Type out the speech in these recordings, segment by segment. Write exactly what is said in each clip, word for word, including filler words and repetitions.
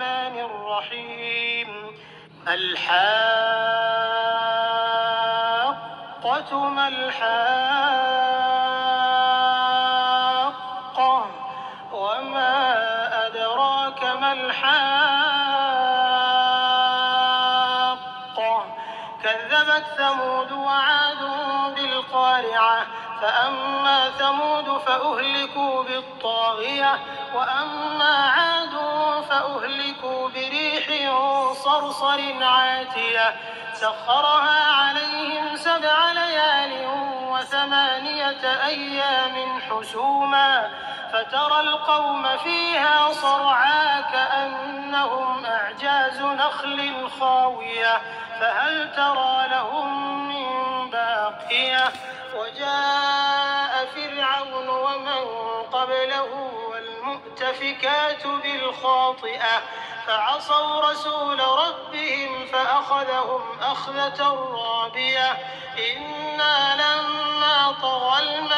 الرحمن الرحيم الحاقة ما الحاقة وما أدراك ما الحاقة كذبت ثمود وعاد بالقارعة فأما ثمود فأهلكوا بالطاغية وأما عاد فأهلكوا بريح صرصر عاتية سخرها عليهم سبع ليال وثمانية أيام حسوما فترى القوم فيها صرعى كأنهم أعجاز نخل خاوية فهل ترى لهم من باقية وجاء فرعون ومن قبله والمؤتفكات بالخاطئة فعصوا رسول ربهم فأخذهم أخذة رابية إنا لما طغى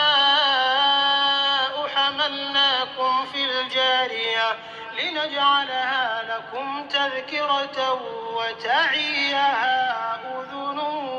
الماء حملناكم في الجارية لنجعلها لكم تذكرة وتعيها أذن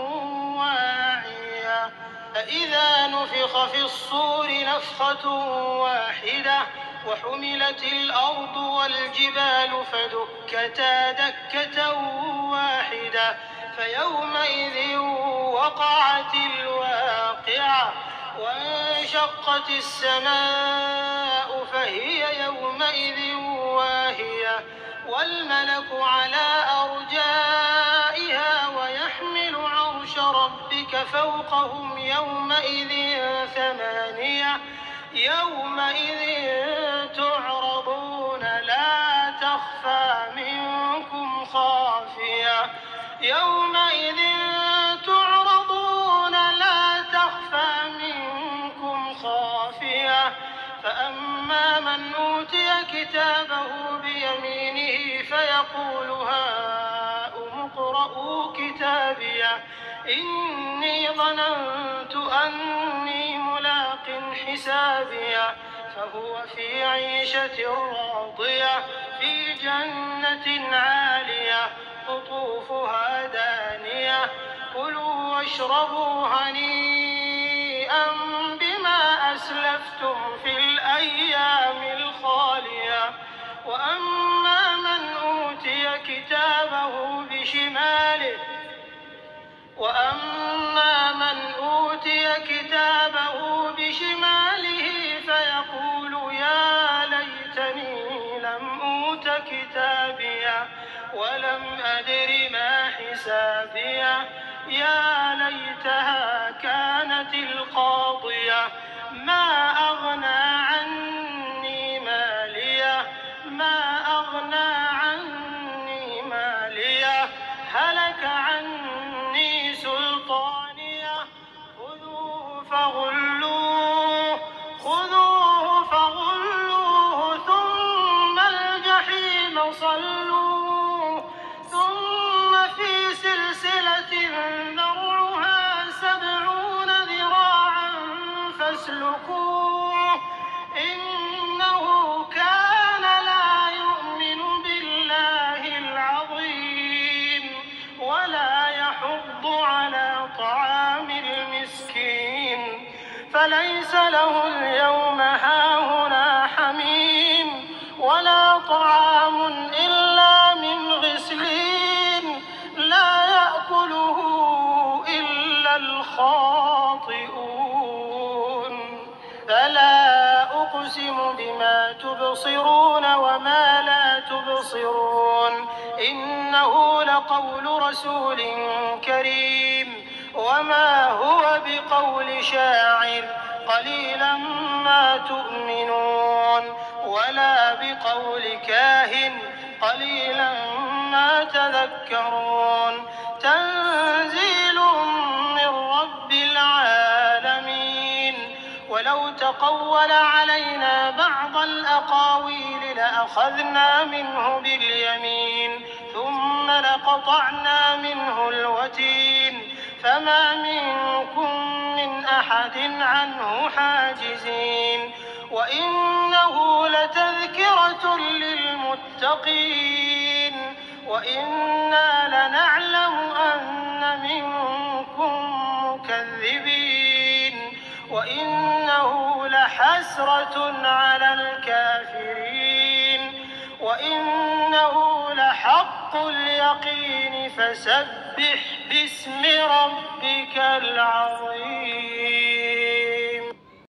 واعية فإذا نفخ في الصور نفخة واحدة وحملت الأرض والجبال فدكتا دكة واحدة فيومئذ وقعت الواقعة وانشقت السماء فهي يومئذ واهية والملك على أرجائها ويحمل عرش ربك فوقهم يومئذ ثمانية يومئذ تعرضون لا تخفى منكم خافية يومئذ تعرضون لا تخفى منكم خافية فأما من أوتي كتابه بيمينه فيقول هاؤم اقرءوا كتابيه إني ظننت أني ملاق حسابيه فهو في عيشة راضية في جنة عالية قطوفها دانية كلوا واشربوا هنيئا بما أسلفتم في الأيام الخالية وأما من أوتي كتابه بشماله وأما من أوتي كتابه بشماله فيقول يا ليتني لم أوت كتابيه ولم أدر ما حسابيه يا ليتها كانت القاضية ما أغنى عني ماليه ما أغنى عني ماليه هلك عني سلطانيه خذوه فغلوه خذوه فغلوه ثم الجحيم صلوه ثم في سلسلة ذرعها سبعون ذراعا فاسلكوه إنه كان لا يؤمن بالله العظيم ولا يحض على طعام المسكين فليس له اليوم هاهنا حميم ولا طعام إلا من غسلين لا يأكله إلا الخاطئون فلا أقسم بما تبصرون وما لا تبصرون إنه لقول رسول كريم وما هو بقول شاعر قليلا ما تؤمنون ولا بقول كاهن قليلا ما تذكرون تنزيل من رب العالمين ولو تقول علينا بعض الأقاويل لأخذنا منه باليمين ثم لقطعنا منه الوتين فما منكم من أحد عنه حاجزين وإنه لتذكرة للمتقين وإنا لنعلم أن منكم مكذبين وإنه لحسرة على الكافرين وإنه لحق اليقين فسبح باسم ربك العظيم.